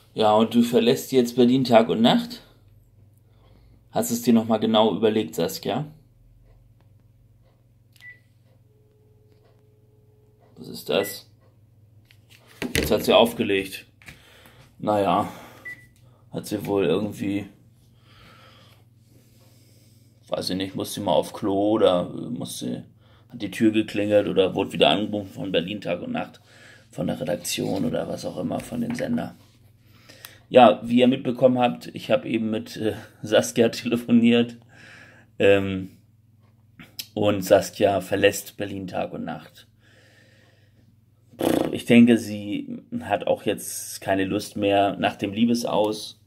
Ja, und du verlässt jetzt Berlin Tag und Nacht? Hast es dir nochmal genau überlegt, Saskia? Was ist das? Jetzt hat sie aufgelegt. Naja, hat sie wohl irgendwie, weiß ich nicht, musste sie mal auf Klo oder hat die Tür geklingelt oder wurde wieder angerufen von Berlin Tag und Nacht, von der Redaktion oder was auch immer, von dem Sender. Ja, wie ihr mitbekommen habt, ich habe eben mit Saskia telefoniert, ähm, und Saskia verlässt Berlin Tag und Nacht. Ich denke, sie hat auch jetzt keine Lust mehr nach dem Liebesaus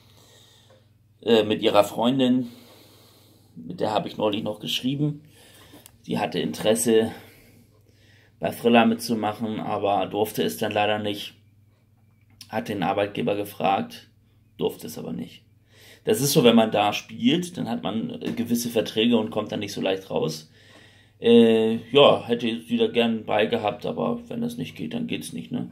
mit ihrer Freundin, mit der habe ich neulich noch geschrieben. Die hatte Interesse, bei Thriller mitzumachen, aber durfte es dann leider nicht. Hat den Arbeitgeber gefragt, durfte es aber nicht. Das ist so, wenn man da spielt, dann hat man gewisse Verträge und kommt dann nicht so leicht raus. Ja, hätte sie da gern bei gehabt, aber wenn das nicht geht, dann geht's nicht, ne?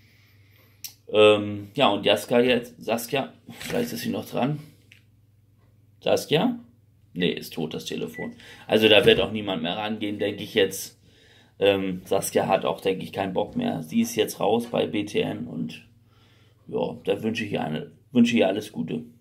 Ja, und Saskia, vielleicht ist sie noch dran. Saskia? Nee, ist tot, das Telefon. Also da wird auch niemand mehr rangehen, denke ich jetzt. Saskia hat auch, denke ich, keinen Bock mehr. Sie ist jetzt raus bei BTN und ja, da wünsche ich ihr alles Gute.